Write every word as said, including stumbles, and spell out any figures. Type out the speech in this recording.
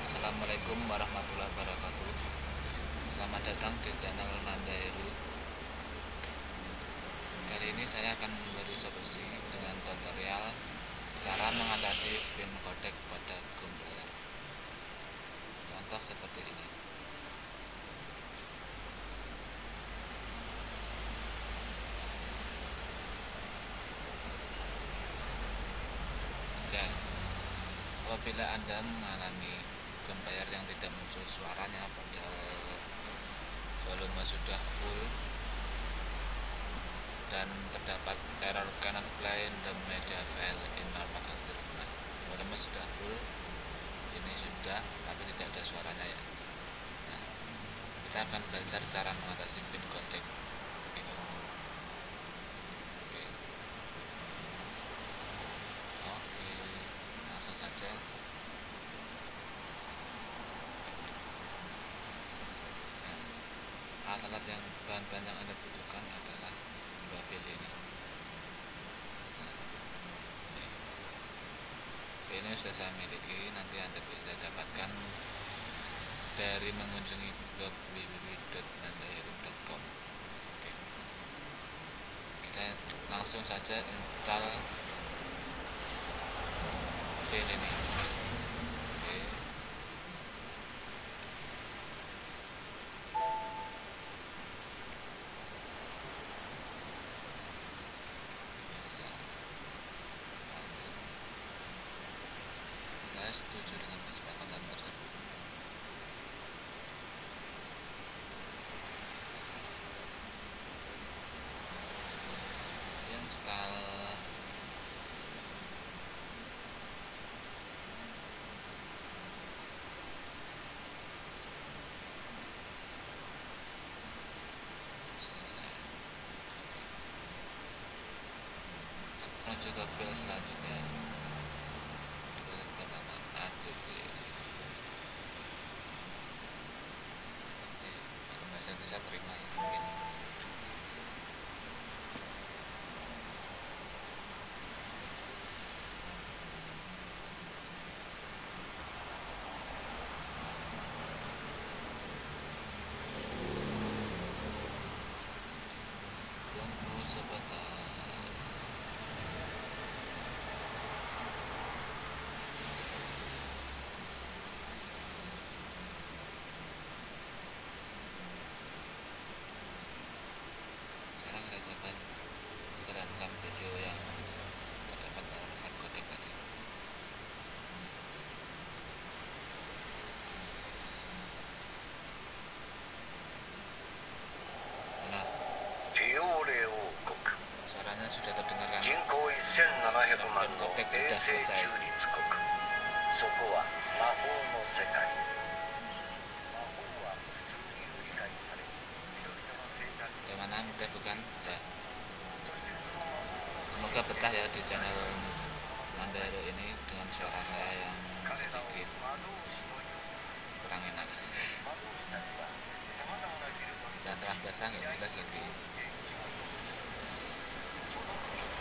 Assalamualaikum warahmatullahi wabarakatuh. Selamat datang di channel Nanda Heru. Kali ini saya akan memberi solusi dengan tutorial cara mengatasi pin codec pada game player. Contoh seperti ini. Ya, apabila Anda mengalami game player yang tidak muncul suaranya padahal volume sudah full dan terdapat error cannot play the media file in normal access. Nah, volume sudah full, ini sudah, tapi tidak ada suaranya ya. Nah, kita akan belajar cara mengatasi pin codec ini. Oke, oke, langsung saja. Alat-alat yang bahan-bahan yang Anda butuhkan adalah dua file ini. Nah, ini. File ini sudah saya miliki, nanti Anda bisa dapatkan dari mengunjungi blog w w w titik nandaheru titik com. Oke. Kita langsung saja install file ini. Oke. Saya setuju dengan kesepakatan tersebut. Install selesai. Oke. Menuju ke file selanjutnya. Bahasa Indonesia terima ya mungkin. Tunggu sebentar. Sekarang kita coba jalankan video yang terdapat dalam pin codec tadi. Nah, suaranya sudah terdengar kan? Pin codec sudah selesai. Bagaimana, mudah bukan? Ya. Semoga betah ya di channel Nanda Heru ini dengan suara saya yang sedikit kurang enak. Salah-salah bahasa nggak jelas lagi.